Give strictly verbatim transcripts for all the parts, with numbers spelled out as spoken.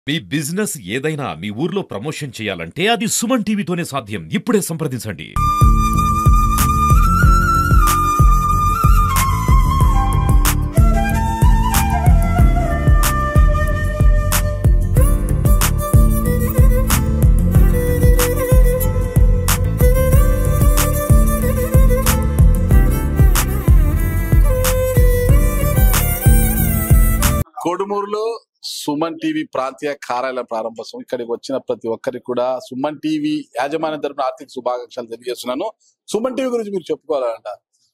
మీ business ఏదైనా మీ ఊర్లో promotion చేయాలంటే అది సుమన్ టీవీతోనే సాధ్యం. ఇప్పుడే సంప్రదించండి. కోడుమూరులో సుమన్ టీవీ ప్రాంతీయ కార్యాలయం ప్రారంభోత్సవం. ఇక్కడికి వచ్చిన ప్రతి ఒక్కరికి కూడా సుమన్ టీవీ యాజమాన్యం తరపున ఆర్థిక శుభాకాంక్షలు తెలియజేస్తున్నాను. సుమన్ టీవీ గురించి మీరు చెప్పుకోవాలంట,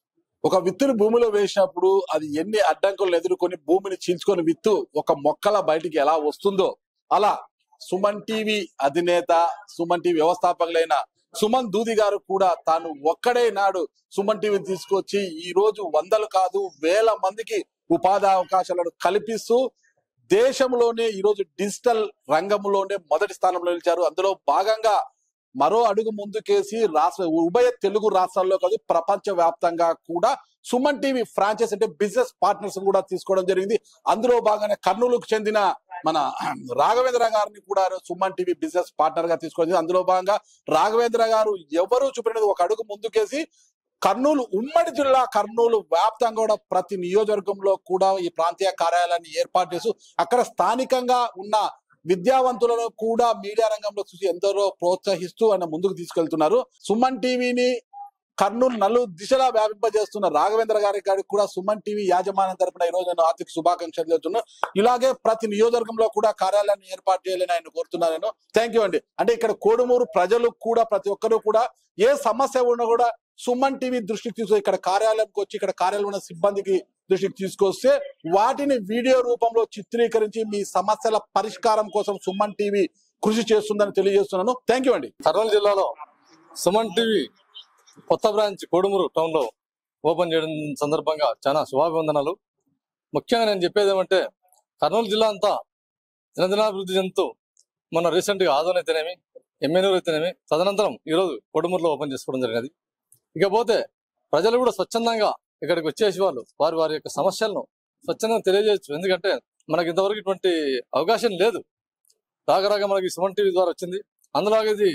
ఒక విత్తుని భూమిలో వేసినప్పుడు అది ఎన్ని అడ్డంకులను ఎదుర్కొని భూమిని చీల్చుకొని విత్తు ఒక మొక్కల బయటికి ఎలా వస్తుందో, అలా సుమన్ టీవీ అధినేత సుమన్ టీవీ వ్యవస్థాపకులైన సుమన్ దూది గారు కూడా తాను ఒక్కడే నాడు సుమన్ టీవీని తీసుకొచ్చి ఈ రోజు వందలు కాదు వేల మందికి ఉపాధి అవకాశాలను కల్పిస్తూ దేశంలోనే ఈరోజు డిజిటల్ రంగంలోనే మొదటి స్థానంలో నిలిచారు. అందులో భాగంగా మరో అడుగు ముందుకేసి రాష్ట్ర ఉభయ తెలుగు రాష్ట్రాల్లో కాదు ప్రపంచ వ్యాప్తంగా కూడా సుమన్ టీవీ ఫ్రాంచైజ్ అంటే బిజినెస్ పార్ట్నర్స్ కూడా తీసుకోవడం జరిగింది. అందులో భాగంగా కర్నూలుకు చెందిన మన రాఘవేంద్ర గారిని కూడా సుమన్ టీవీ బిజినెస్ పార్ట్నర్ గా తీసుకోవడం. అందులో భాగంగా రాఘవేంద్ర గారు ఎవరు చూపినది ఒక అడుగు ముందుకేసి కర్నూలు ఉమ్మడి జిల్లా కర్నూలు వ్యాప్తంగా కూడా ప్రతి నియోజకవర్గంలో కూడా ఈ ప్రాంతీయ కార్యాలయాన్ని ఏర్పాటు చేస్తూ అక్కడ స్థానికంగా ఉన్న విద్యావంతులను కూడా మీడియా రంగంలో చూసి ఎందరో ప్రోత్సహిస్తూ ఆయన ముందుకు తీసుకెళ్తున్నారు. సుమన్ టీవీని కర్నూలు నలు దిశలా వ్యాపింపజేస్తున్న రాఘవేంద్ర గారి గారికి కూడా సుమన్ టీవీ యాజమాన్యం తరపున ఈ రోజు నేను ఆర్థిక శుభాకాంక్షలు చెబుతున్నాను. ఇలాగే ప్రతి నియోజకవర్గంలో కూడా కార్యాలయాన్ని ఏర్పాటు చేయాలని ఆయన కోరుతున్నాను నేను. థ్యాంక్ యూ అండి. అంటే ఇక్కడ కోడుమూరు ప్రజలు కూడా ప్రతి ఒక్కరు కూడా ఏ సమస్య ఉన్నా కూడా సుమన్ టీవీ దృష్టికి తీసుకు ఇక్కడ కార్యాలయంకి వచ్చి ఇక్కడ కార్యాలయం ఉన్న సిబ్బందికి దృష్టికి తీసుకొస్తే వాటిని వీడియో రూపంలో చిత్రీకరించి మీ సమస్యల పరిష్కారం కోసం సుమన్ టీవీ కృషి చేస్తుందని తెలియజేస్తున్నాను. థ్యాంక్ యూ అండి. కర్నూలు జిల్లాలో సుమన్ టీవీ కొత్త బ్రాంచ్ కోడుమూరు టౌన్ లో ఓపెన్ చేయడం సందర్భంగా చాలా శుభాభివందనాలు. ముఖ్యంగా నేను చెప్పేది ఏమంటే కర్నూలు జిల్లా అంతా దినదినాభివృద్ధి చెందుతూ మొన్న రీసెంట్ గా ఆదోన్ అయితేనేమి ఎమ్మెనూరు అయితేనేమి తదనంతరం ఈరోజు కోడుమూరులో ఓపెన్ చేసుకోవడం జరిగినది. ఇకపోతే ప్రజలు కూడా స్వచ్ఛందంగా ఇక్కడికి వచ్చేసి వాళ్ళు వారి వారి యొక్క సమస్యలను స్వచ్ఛందంగా తెలియజేయచ్చు. ఎందుకంటే మనకి ఇంతవరకు ఇటువంటి అవకాశం లేదు. రాగరాగా మనకి సుమన్ టీవీ ద్వారా వచ్చింది. అందులో ఇది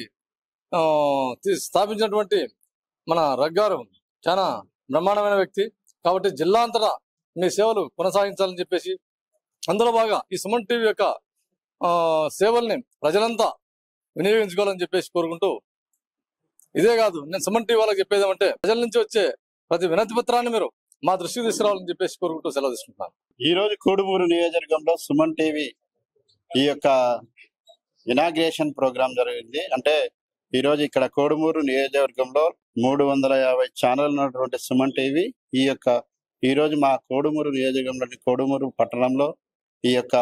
స్థాపించినటువంటి మన రగ్గారు చాలా బ్రహ్మాండమైన వ్యక్తి కాబట్టి జిల్లా అంతటా మీ సేవలు కొనసాగించాలని చెప్పేసి అందులో బాగా ఈ సుమన్ టీవీ యొక్క సేవల్ని ప్రజలంతా వినియోగించుకోవాలని చెప్పేసి కోరుకుంటూ, ఇదే కాదు నేను సుమన్ టీవీ వాళ్ళకి చెప్పేది ఏమంటే ప్రజల నుంచి వచ్చే ప్రతి వినతి పత్రాన్ని మీరు మా దృష్టికి తీసుకురావాలని చెప్పేసి కోరుకుంటూ సెలవు తీసుకుంటున్నాను. ఈ రోజు కోడుమూరు నియోజకవర్గంలో సుమన్ టీవీ ఈ యొక్క ఇనాగ్రేషన్ ప్రోగ్రామ్ జరిగింది. అంటే ఈ రోజు ఇక్కడ కోడుమూరు నియోజకవర్గంలో మూడు వందల యాభై ఛానల్ ఉన్నటువంటి సుమన్ టీవీ ఈ యొక్క ఈ రోజు మా కోడుమూరు నియోజకవర్గంలోని కోడుమూరు పట్టణంలో ఈ యొక్క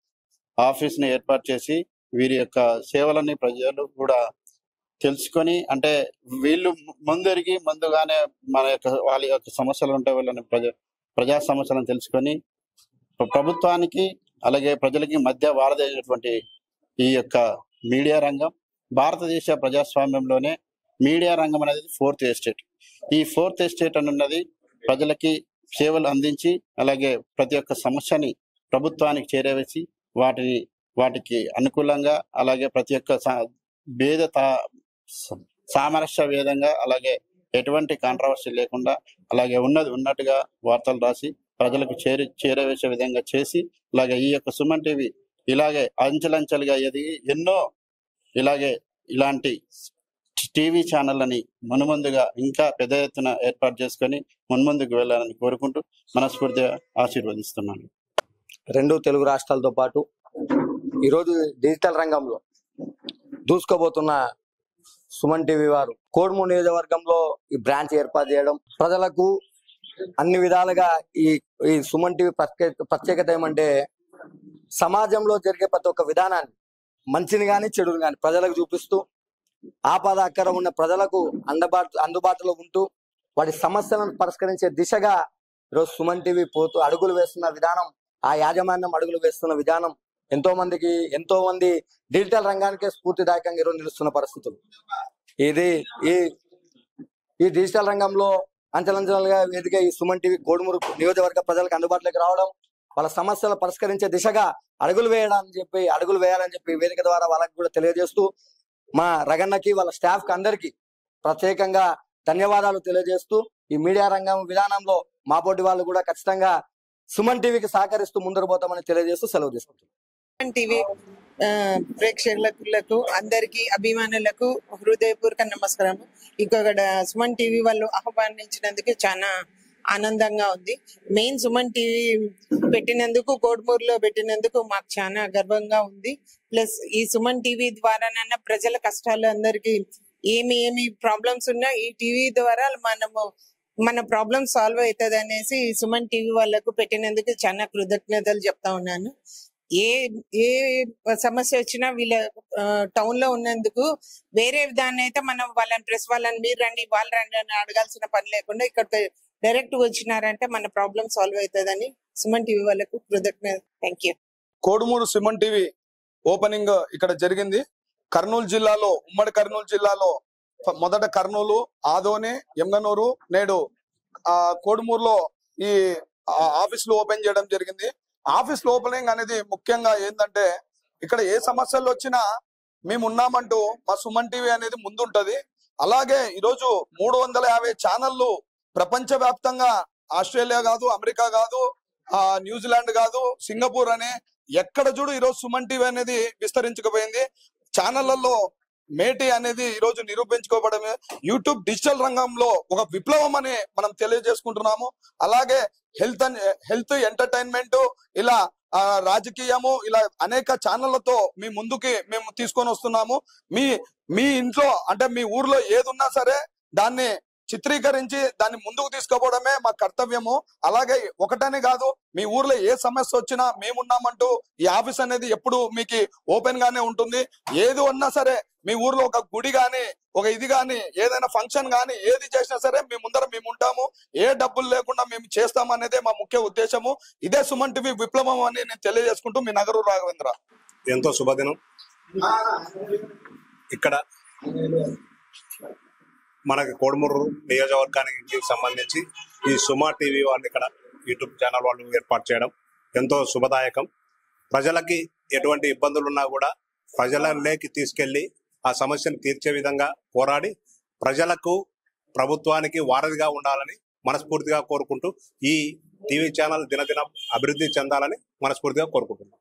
ఆఫీస్ ని ఏర్పాటు చేసి వీరి యొక్క సేవలని ప్రజలు కూడా తెలుసుకొని, అంటే వీళ్ళు ముందరికి ముందుగానే మన యొక్క వాళ్ళ యొక్క సమస్యలు ఉంటే వాళ్ళని ప్రజా ప్రజా సమస్యలను తెలుసుకొని ప్రభుత్వానికి అలాగే ప్రజలకి మధ్య వారధైనటువంటి ఈ యొక్క మీడియా రంగం భారతదేశ ప్రజాస్వామ్యంలోనే మీడియా రంగం అనేది ఫోర్త్ ఎస్టేట్. ఈ ఫోర్త్ ఎస్టేట్ అనున్నది ప్రజలకి సేవలు అందించి అలాగే ప్రతి ఒక్క సమస్యని ప్రభుత్వానికి చేరవేసి వాటిని వాటికి అనుకూలంగా అలాగే ప్రతి ఒక్క భేద సామరస్య వేదంగా అలాగే ఎటువంటి కాంట్రవర్సీ లేకుండా అలాగే ఉన్నది ఉన్నట్టుగా వార్తలు రాసి ప్రజలకు చేరి చేరవేసే విధంగా చేసి అలాగే ఈ యొక్క సుమన్ టీవీ ఇలాగే అంచెలంచెలుగా ఎదిగి ఎన్నో ఇలాగే ఇలాంటి టీవీ ఛానళ్ళని మున్ముందుగా ఇంకా పెద్ద ఎత్తున ఏర్పాటు చేసుకొని మున్ముందుకు వెళ్ళాలని కోరుకుంటూ మనస్ఫూర్తిగా ఆశీర్వదిస్తున్నాను. రెండు తెలుగు రాష్ట్రాలతో పాటు ఈరోజు డిజిటల్ రంగంలో దూసుకోబోతున్న సుమన్ టీవీ వారు కోడుమూరు నియోజకవర్గంలో ఈ బ్రాంచ్ ఏర్పాటు చేయడం ప్రజలకు అన్ని విధాలుగా ఈ ఈ సుమన్ టీవీ ప్రత్యేకత ఏమంటే సమాజంలో జరిగే ప్రతి ఒక్క విధానాన్ని మంచిని కానీ చెడుని కానీ ప్రజలకు చూపిస్తూ ఆపద అక్కర ఉన్న ప్రజలకు అందుబాటు అందుబాటులో ఉంటూ వాటి సమస్యలను పరిష్కరించే దిశగా ఈరోజు సుమన్ టీవీ పోతూ అడుగులు వేస్తున్న విధానం, ఆ యాజమాన్యం అడుగులు వేస్తున్న విధానం ఎంతో మందికి ఎంతో మంది డిజిటల్ రంగానికే స్ఫూర్తిదాయకంగా ఈరోజు నిలుస్తున్న పరిస్థితులు. ఇది ఈ ఈ డిజిటల్ రంగంలో అంచెలంచెలుగా ఎదిగే ఈ సుమన్ టీవీ కోడుమూరు నియోజకవర్గ ప్రజలకు అందుబాటులోకి రావడం వాళ్ళ సమస్యలు పరిష్కరించే దిశగా అడుగులు వేయడానికి చెప్పి అడుగులు వేయాలని చెప్పి వేదిక ద్వారా వాళ్ళకి కూడా తెలియజేస్తూ మా రగన్నకి వాళ్ళ స్టాఫ్ కి అందరికీ ప్రత్యేకంగా ధన్యవాదాలు తెలియజేస్తూ ఈ మీడియా రంగం విధానంలో మా పోటీ వాళ్ళు కూడా ఖచ్చితంగా సుమన్ టీవీకి సహకరిస్తూ ముందుకు పోతామని తెలియజేస్తూ సెలవు తీసుకుంటున్నాం. సుమన్ టీవీ ప్రేక్షకులకు అందరికి అభిమానులకు హృదయపూర్వక నమస్కారం. ఇక్కడ సుమన్ టీవీ వాళ్ళు ఆహ్వానించినందుకు చాలా ఆనందంగా ఉంది. మెయిన్ సుమన్ టీవీ పెట్టినందుకు కోడుమూరులో పెట్టినందుకు మాకు చాలా గర్వంగా ఉంది. ప్లస్ ఈ సుమన్ టీవీ ద్వారానన్నా ప్రజల కష్టాలు అందరికి ఏమి ఏమి ప్రాబ్లమ్స్ ఉన్నా ఈ టీవీ ద్వారా మనము మన ప్రాబ్లమ్ సాల్వ్ అవుతుంది అనేసి సుమన్ టీవీ వాళ్ళకు పెట్టినందుకు చాలా కృతజ్ఞతలు చెప్తా ఉన్నాను. ఏ ఏ సమస్య వచ్చినా వీళ్ళ టౌన్ లో ఉన్నందుకు వేరే దాన్ని అయితే మనం వాళ్ళని ప్రెస్ వాళ్ళని మీరు రండి వాళ్ళు రండి అని అడగాల్సిన పని లేకుండా ఇక్కడ డైరెక్ట్ వచ్చినారంటే మన ప్రాబ్లమ్ సాల్వ్ అవుతుందని సుమన్ టీవీ వాళ్ళకు కృతజ్ఞత. Thank you. Kodumur Suman TV opening ఇక్కడ జరిగింది. కర్నూలు జిల్లాలో ఉమ్మడి కర్నూలు జిల్లాలో మొదట కర్నూలు, ఆదోని, ఎమ్గనూరు, నేడు ఆ కోడుమూరులో ఈ ఆఫీసులు ఓపెన్ చేయడం జరిగింది. ఆఫీసులు ఓపెనింగ్ అనేది ముఖ్యంగా ఏంటంటే ఇక్కడ ఏ సమస్యలు వచ్చినా మేము ఉన్నామంటూ మా సుమన్ టీవీ అనేది ముందుంటది. అలాగే ఈరోజు మూడు వందల యాభై ఛానళ్లు ప్రపంచ వ్యాప్తంగా ఆస్ట్రేలియా కాదు, అమెరికా కాదు, ఆ న్యూజిలాండ్ కాదు, సింగపూర్ అని ఎక్కడ చూడు ఈరోజు సుమన్ టీవీ అనేది విస్తరించకపోయింది. ఛానళ్లలో మేటి అనేది ఈ రోజు నిరూపించుకోవడమే. యూట్యూబ్ డిజిటల్ రంగంలో ఒక విప్లవం అని మనం తెలియజేసుకుంటున్నాము. అలాగే హెల్త్ హెల్త్ ఎంటర్టైన్మెంట్ ఇలా రాజకీయము ఇలా అనేక ఛానళ్లతో మీ ముందుకి మేము తీసుకొని వస్తున్నాము. మీ మీ ఇంట్లో అంటే మీ ఊర్లో ఏది ఉన్నా సరే దాన్ని చిత్రీకరించి దాన్ని ముందుకు తీసుకుపోవడమే మా కర్తవ్యము. అలాగే ఒకటని కాదు, మీ ఊర్లో ఏ సమస్య వచ్చినా మేమున్నామంటూ ఈ ఆఫీస్ అనేది ఎప్పుడు మీకు ఓపెన్ గానే ఉంటుంది. ఏది ఉన్నా సరే మీ ఊర్లో ఒక గుడి గాని ఒక ఇది గాని ఏదైనా ఫంక్షన్ గాని ఏది చేసినా సరే మీ ముందర మేము ఉంటాము. ఏ డబ్బులు లేకుండా మేము చేస్తాం అనేదే మా ముఖ్య ఉద్దేశము. ఇదే సుమన్ టీవీ విప్లవం అని నేను తెలియజేసుకుంటూ మీ నగరు రాఘవేంద్ర. ఎంతో శుభదినం. ఇక్కడ మనకి కోడుమూరు నియోజకవర్గానికి సంబంధించి ఈ సుమా టీవీ వాళ్ళు ఇక్కడ యూట్యూబ్ ఛానల్ వాళ్ళు ఏర్పాటు చేయడం ఎంతో శుభదాయకం. ప్రజలకి ఎటువంటి ఇబ్బందులు ఉన్నా కూడా ప్రజలలోకి తీసుకెళ్లి ఆ సమస్యను తీర్చే విధంగా పోరాడి ప్రజలకు ప్రభుత్వానికి వారధిగా ఉండాలని మనస్ఫూర్తిగా కోరుకుంటూ ఈ టీవీ ఛానల్ దినదిన అభివృద్ధి చెందాలని మనస్ఫూర్తిగా కోరుకుంటున్నాం.